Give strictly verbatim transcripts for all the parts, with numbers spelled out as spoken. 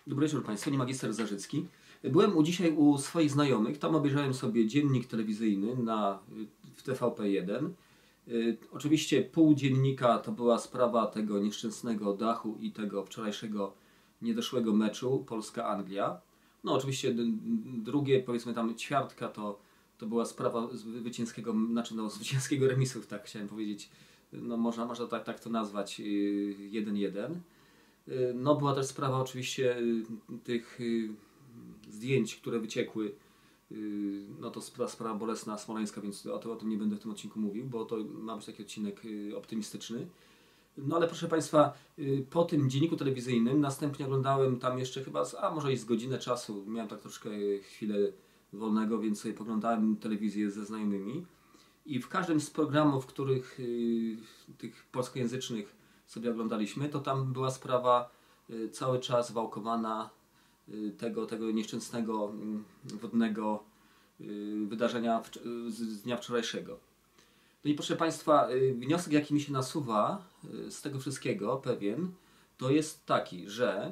Dobry wieczór Państwu, nie magister Zarzycki. Byłem u dzisiaj u swoich znajomych, tam obejrzałem sobie dziennik telewizyjny na, w T V P jeden. Y, oczywiście pół dziennika to była sprawa tego nieszczęsnego dachu i tego wczorajszego niedoszłego meczu Polska-Anglia. No oczywiście drugie, powiedzmy tam ćwiartka to, to była sprawa zwycięskiego, znaczy no zwycięskiego remisu, tak chciałem powiedzieć. No można, można tak, tak to nazwać, jeden jeden. No była też sprawa oczywiście tych zdjęć, które wyciekły. No to sprawa, sprawa bolesna, smoleńska, więc o, to, o tym nie będę w tym odcinku mówił, bo to ma być taki odcinek optymistyczny. No ale proszę Państwa, po tym dzienniku telewizyjnym następnie oglądałem tam jeszcze chyba, z, a może i z godzinę czasu, miałem tak troszkę chwilę wolnego, więc sobie poglądałem telewizję ze znajomymi. I w każdym z programów, których tych polskojęzycznych sobie oglądaliśmy, to tam była sprawa cały czas wałkowana tego, tego nieszczęsnego wodnego wydarzenia z dnia wczorajszego. No i proszę Państwa, wniosek jaki mi się nasuwa z tego wszystkiego, pewien, to jest taki, że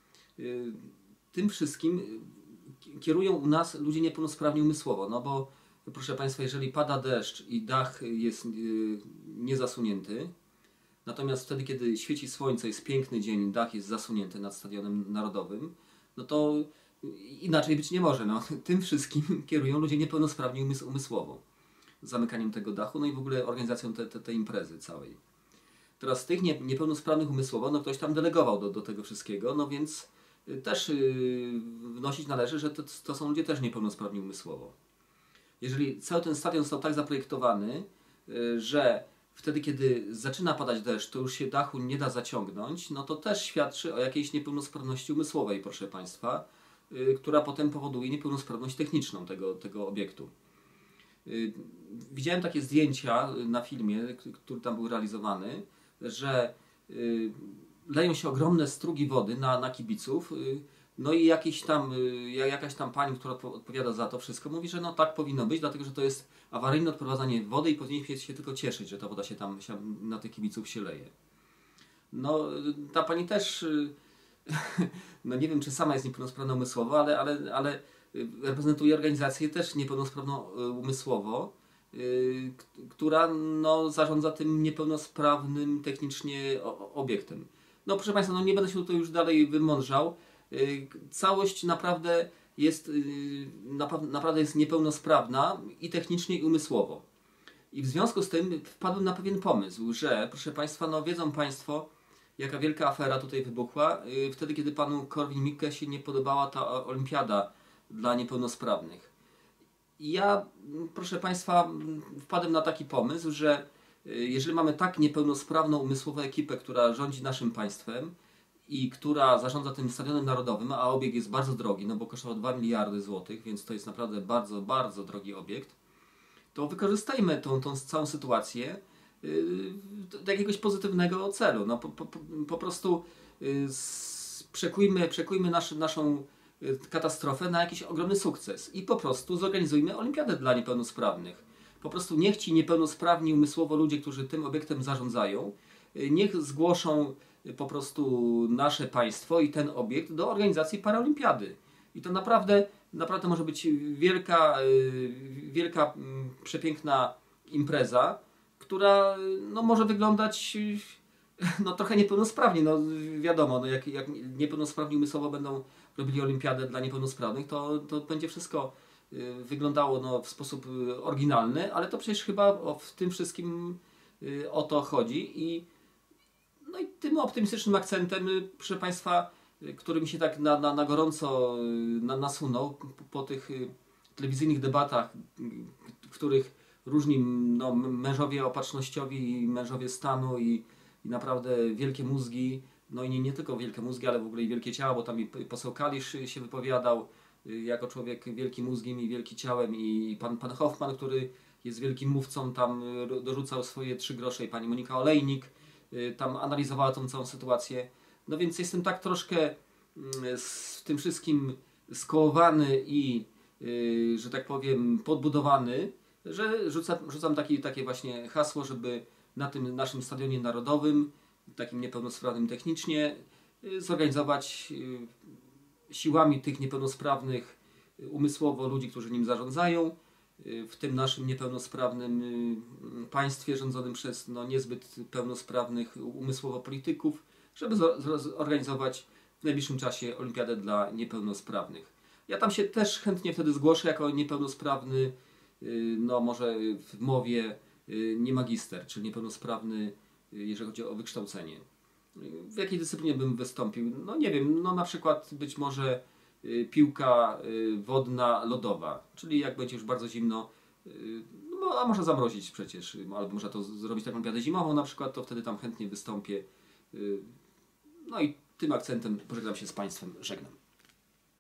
tym wszystkim kierują u nas ludzie niepełnosprawni umysłowo, no bo proszę Państwa, jeżeli pada deszcz i dach jest niezasunięty, natomiast wtedy, kiedy świeci słońce, jest piękny dzień, dach jest zasunięty nad Stadionem Narodowym, no to inaczej być nie może. No. Tym wszystkim kierują ludzie niepełnosprawni umys umysłowo. Zamykaniem tego dachu, no i w ogóle organizacją tej te, te imprezy całej. Teraz tych nie, niepełnosprawnych umysłowo, no ktoś tam delegował do, do tego wszystkiego, no więc też yy, wnosić należy, że to, to są ludzie też niepełnosprawni umysłowo. Jeżeli cały ten stadion został tak zaprojektowany, yy, że wtedy, kiedy zaczyna padać deszcz, to już się dachu nie da zaciągnąć, no to też świadczy o jakiejś niepełnosprawności umysłowej, proszę Państwa, yy, która potem powoduje niepełnosprawność techniczną tego, tego obiektu. Yy, widziałem takie zdjęcia na filmie, który tam był realizowany, że yy, leją się ogromne strugi wody na, na kibiców, yy, no i jakiś tam, yy, jakaś tam pani, która odpowiada za to wszystko, mówi, że no tak powinno być, dlatego że to jest awaryjne odprowadzanie wody i powinniśmy się tylko cieszyć, że ta woda się tam się na tych kibiców się leje. No ta pani też, yy, no nie wiem czy sama jest niepełnosprawna umysłowo, ale, ale, ale reprezentuje organizację też niepełnosprawną umysłowo, yy, która no, zarządza tym niepełnosprawnym technicznie obiektem. No proszę Państwa, no nie będę się tutaj już dalej wymądrzał. Yy, całość naprawdę jest, yy, napa naprawdę jest niepełnosprawna i technicznie i umysłowo. I w związku z tym wpadłem na pewien pomysł, że proszę Państwa, no wiedzą Państwo, jaka wielka afera tutaj wybuchła, yy, wtedy kiedy panu Korwin-Mikke się nie podobała ta olimpiada dla niepełnosprawnych. I ja, proszę Państwa, wpadłem na taki pomysł, że jeżeli mamy tak niepełnosprawną umysłowo ekipę, która rządzi naszym państwem i która zarządza tym Stadionem Narodowym, a obiekt jest bardzo drogi, no bo kosztował dwa miliardy złotych, więc to jest naprawdę bardzo, bardzo drogi obiekt, to wykorzystajmy tą, tą całą sytuację yy, do jakiegoś pozytywnego celu. No, po, po, po prostu yy, przekujmy, przekujmy nasz, naszą katastrofę na jakiś ogromny sukces i po prostu zorganizujmy olimpiadę dla niepełnosprawnych. Po prostu niech ci niepełnosprawni umysłowo ludzie, którzy tym obiektem zarządzają, niech zgłoszą po prostu nasze państwo i ten obiekt do organizacji paraolimpiady. I to naprawdę, naprawdę może być wielka, wielka, przepiękna impreza, która no, może wyglądać no, trochę niepełnosprawnie. No, wiadomo, no, jak, jak niepełnosprawni umysłowo będą robili olimpiadę dla niepełnosprawnych, to, to będzie wszystko y, wyglądało no, w sposób y, oryginalny, ale to przecież chyba o, w tym wszystkim y, o to chodzi. I, no i tym optymistycznym akcentem, y, proszę Państwa, y, który mi się tak na, na, na gorąco y, na, nasunął po, po tych y, telewizyjnych debatach, y, w których różni no, mężowie opatrznościowi i mężowie stanu i, i naprawdę wielkie mózgi, no i nie, nie tylko wielkie mózgi, ale w ogóle i wielkie ciała, bo tam i poseł Kalisz się wypowiadał jako człowiek wielki mózgiem i wielki ciałem i pan, pan Hoffman, który jest wielkim mówcą, tam dorzucał swoje trzy grosze i pani Monika Olejnik tam analizowała tą całą sytuację. No więc jestem tak troszkę z tym wszystkim skołowany i, że tak powiem, podbudowany, że rzucam, rzucam taki, takie właśnie hasło, żeby na tym naszym Stadionie Narodowym, takim niepełnosprawnym technicznie, zorganizować siłami tych niepełnosprawnych umysłowo ludzi, którzy nim zarządzają, w tym naszym niepełnosprawnym państwie rządzonym przez no, niezbyt pełnosprawnych umysłowo polityków, żeby zorganizować w najbliższym czasie olimpiadę dla niepełnosprawnych. Ja tam się też chętnie wtedy zgłoszę jako niepełnosprawny, no może w mowie nie magister, czyli niepełnosprawny, jeżeli chodzi o wykształcenie. W jakiej dyscyplinie bym wystąpił? No nie wiem, no na przykład być może piłka wodna lodowa, czyli jak będzie już bardzo zimno, no a można zamrozić przecież, albo można to zrobić taką olimpiadę zimową na przykład, to wtedy tam chętnie wystąpię. No i tym akcentem pożegnam się z Państwem, żegnam.